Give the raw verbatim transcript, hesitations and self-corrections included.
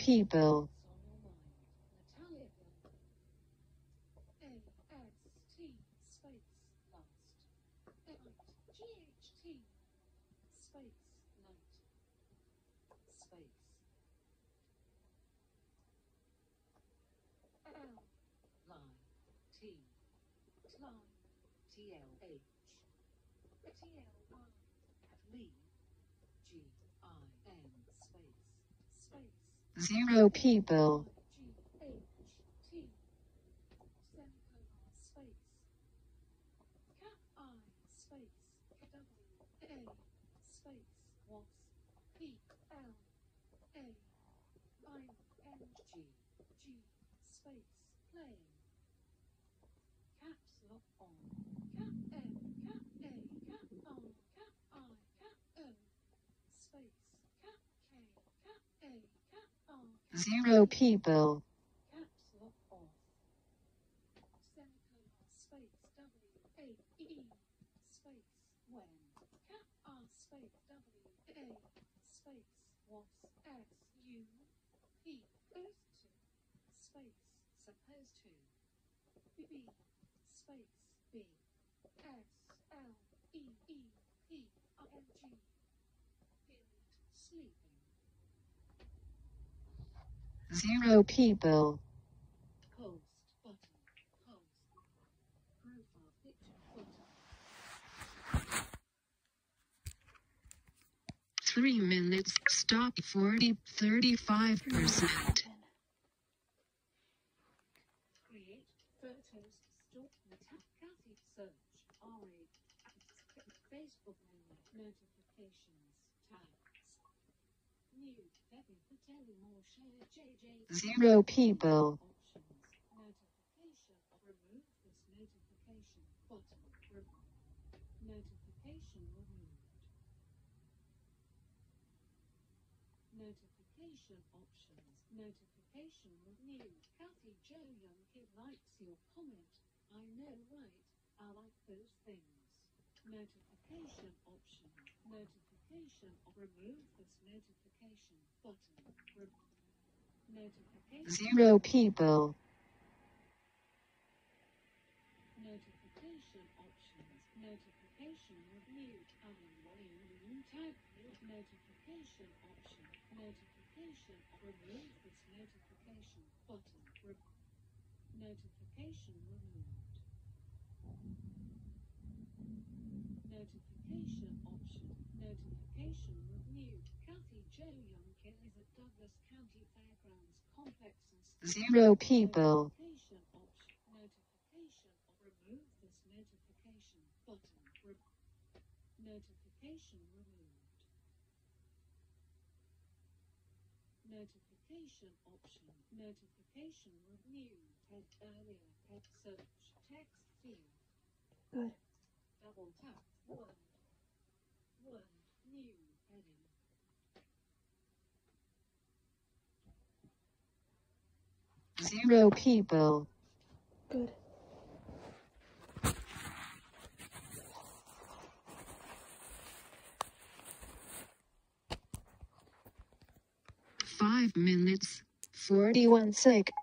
people. Zero people. Zero people. Zero people. Three minutes. Stop. Forty. Thirty-five percent. Create photos. Stop. Kathy search. R A. Facebook notifications. Tags. New. Heavy. Telling more. Share. J J. Zero people. Notification. Remove this notification button. Notification removed. Notification options. Notification renewed. Kathy Jo Young Kid likes your comment. I know, right? I like those things. Notification options. Notification. Remove this notification button. Re notification. Zero people. Notification options. Notification renewed. Unlimited tag. Notification option. Notification. Remove this notification button. Re notification removed. Notification option. Notification renewed. Kathy Jo Young Kid is at Douglas County Fairgrounds Complex and Zero people. Notification option. Notification. Remove this notification button. Re notification removed. Notification option. Notification renewed. Head earlier. Head search. Text field. Good. Double tap. Word. Word. New. Heading. Zero people. Good. Five minutes. Forty-one sec.